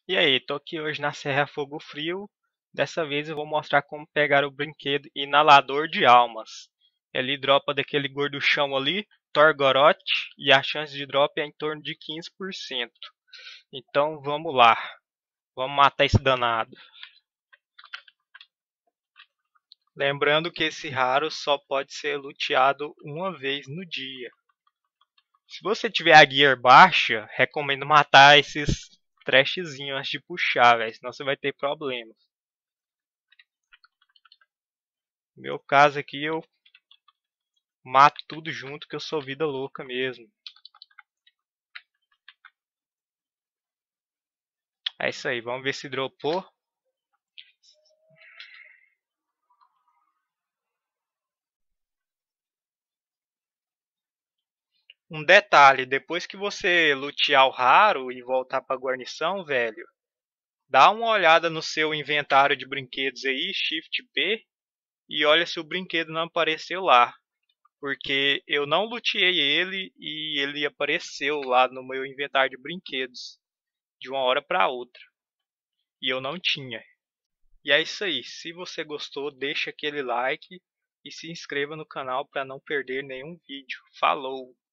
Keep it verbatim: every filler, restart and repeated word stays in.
E aí, tô aqui hoje na Serra Fogo Frio. Dessa vez eu vou mostrar como pegar o brinquedo Inalador de Almas. Ele dropa daquele gorduchão ali, Torgoroth, e a chance de drop é em torno de quinze por cento. Então vamos lá, vamos matar esse danado. Lembrando que esse raro só pode ser luteado uma vez no dia. Se você tiver a gear baixa, recomendo matar esses trashzinhos antes de puxar, véio, senão você vai ter problemas. No meu caso aqui eu mato tudo junto que eu sou vida louca mesmo. É isso aí, vamos ver se dropou. Um detalhe, depois que você lutear o raro e voltar para a guarnição, velho, dá uma olhada no seu inventário de brinquedos aí, Shift P, e olha se o brinquedo não apareceu lá. Porque eu não luteei ele e ele apareceu lá no meu inventário de brinquedos de uma hora para outra. E eu não tinha. E é isso aí. Se você gostou, deixa aquele like e se inscreva no canal para não perder nenhum vídeo. Falou!